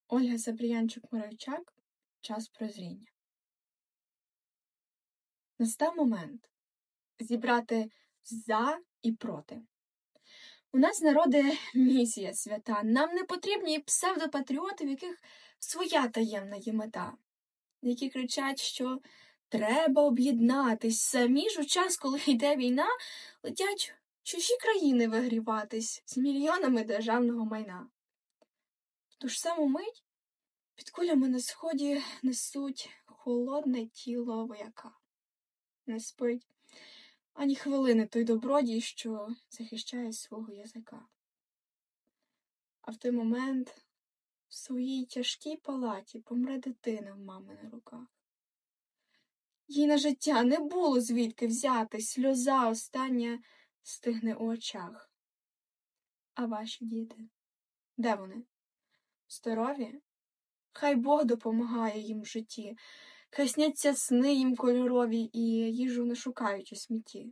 Ольга Сапріянчук-Моравчак «Час прозріння». Настав момент зібрати «за» і «проти». У нас, народи, місія свята. Нам не потрібні псевдопатріоти, в яких своя таємна є мета, які кричать, що треба об'єднатись. Самі ж у час, коли йде війна, летять чужі країни вигріватись з мільйонами державного майна. В ту ж саму мить під кулями на сході несуть холодне тіло вояка. Не спить ані хвилини той добродій, що захищає свого язика. А в той момент в своїй тяжкій палаті помре дитина в мами на руках. Їй на життя не було звідки взяти, сльоза остання стигне у очах. А ваші діти? Де вони? Здорові? Хай Бог допомагає їм в житті, хай сняться сни їм кольорові і їжу не шукають у смітті.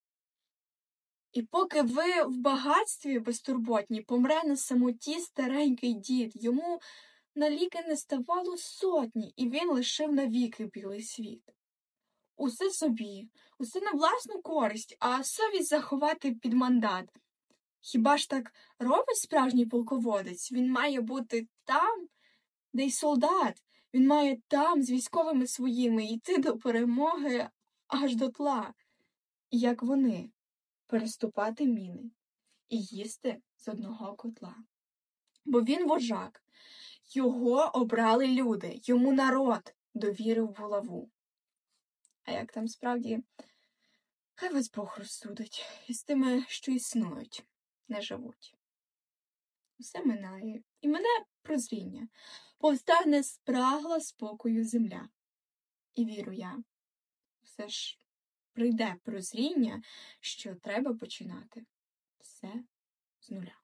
І поки ви в багатстві безтурботні, помре на самоті старенький дід, йому на ліки не ставало сотні, і він лишив навіки білий світ. Усе собі, усе на власну користь, а совість заховати під мандат. Хіба ж так робить справжній полководець? Він має бути там, де й солдат. Він має там з військовими своїми йти до перемоги аж до тла. І як вони, переступати міни і їсти з одного котла. Бо він вожак, його обрали люди, йому народ довірив булаву. А як там справді, хай вас Бог розсудить, і з тими, що існують, не живуть. Усе минає, і мене прозріння, повстане спрагла спокою земля. І вірю я, все ж прийде прозріння, що треба починати все з нуля.